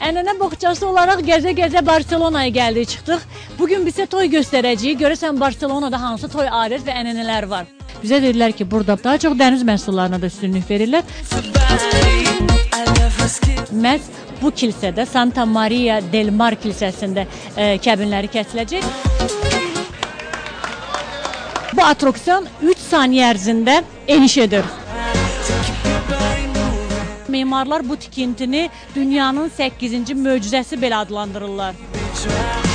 Ənənə boğçası olaraq gəzə-gəzə Barselonaya gəldik, çıxdıq. Bugün bizə toy göstərəcəyik. Görəsən Barselonada hansı toy adət və ənənələr var. Bizə dedilər ki, burada daha çox dəniz məhsullarına da üstünlük verirlər. Məhz bu kilsədə, Santa Maria del Mar kilsəsində kəbinləri kəsiləcək. Bu atraksiyon 3 saniyə ərzində eniş edir. Memarlar bu tikintini dünyanın 8-ci möcüzəsi belə adlandırırlar.